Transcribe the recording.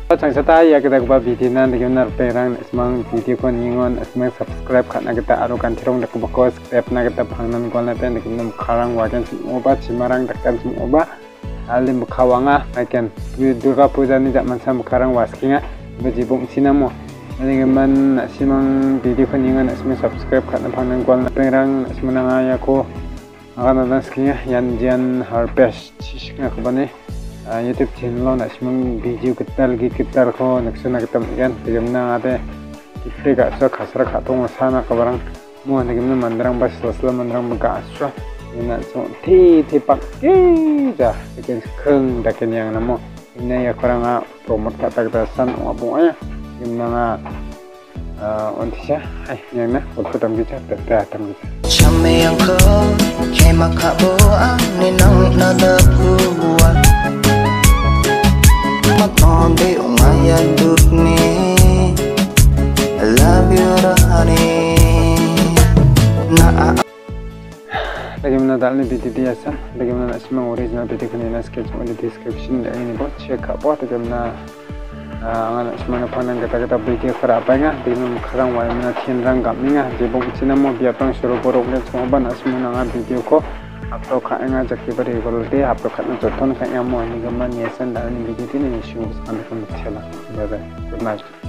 Chang sata ya kita gua video nan dengan nar perang semang video kon ingon semang subscribe karena kita arukan tirong dak bakos step na kita phangnan kon na pen dengan kharang wajan semua cimarang dakkan semua alim khawanga akan Durga Puja ni jak mansam kharang waskinga bejibung sinamo dengan semang video kon ingon semang subscribe karena phangnan kon na perang semang ya ko akan naskinga yan jan harpes chiskinga kobane YouTube channel na semang video gitar ko naksana kita yan tigamna ade iprega sa khasra khatong sana kabarang mo tigamna mandrang bas sosla mandrang baga asra ina so thi pak ja ikin kheng daken yang namo ina ya koranga promote kata kita san abu aya imna ontisha ai yang na foto tam kita tam kita chame yang ko kema khabo ani nang na da buwa Matonde umaya dukni I love you honey na bagaimana dalnya video dia san bagaimana semua original video kini na sketch di description dan ini bot check apa bagaimana angan semua panan kata-kata video kerapa ngah dengan kerang wai mana tienrang gamingah jebong cina mo biapang suruh boroknya semua ban semua nanga video ko आपको खाएंगा जबकि बड़े बोलते आपको खाना जोतन खाएंगा मोहनी गमन ये सन डालने की चीज़ें नहीं शुरू करने को मिलता है। Bye bye good night.